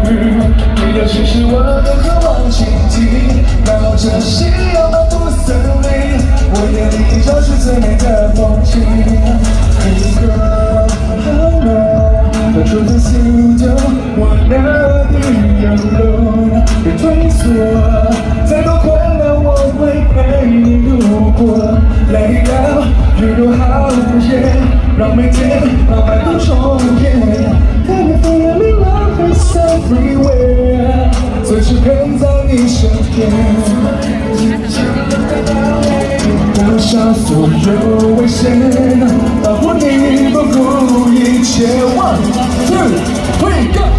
遇，你的心是我的渴望倾听，绕着夕阳漫步森林，我眼里就是最美的风景。Hey girl, how long? The truth is you don't want nothing alone， 别退缩，再多困难我会陪你度过。Let it out, you know how to get， 让每天浪漫都重演。Tell me feeling love is everywhere， 随时陪在你身边。挡下所有危险，保护你不顾一切。One, two, three, go！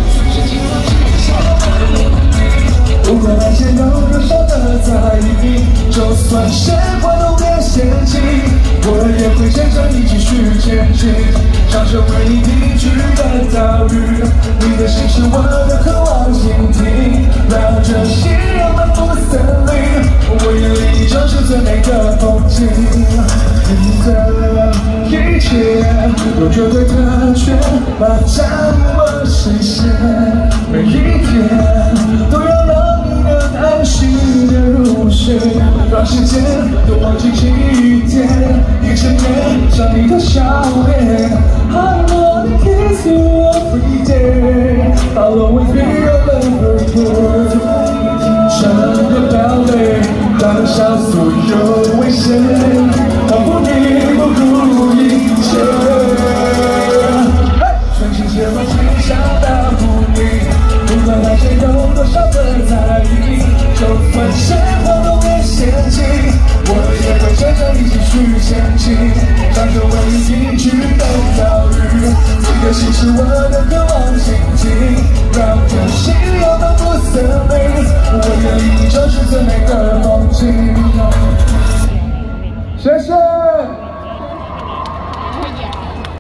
不管那些有多少的在意，就算鲜花都别嫌弃，我也会牵着你继续前进，享受唯一定居的岛屿。你的心是我的渴望倾听，绕着夕阳漫步森林，我眼里就是最美的风景。你的一切都绝对的全霸占我视线，每一天都要让你能安心的入睡，让时间都忘记起点，一整夜想你的笑脸。I wanna kiss you every day, I'll always be your lover. 整个堡垒挡下所有危险，保护你不顾一切。全世界都只想保护你，不管那些有多少的在意，就算鲜花都别嫌弃，我也会牵着你继续前进，享受唯一定居的岛屿。你的心是我的渴望倾听，绕着夕阳漫步森林，我眼里就是最美的风景。谢谢。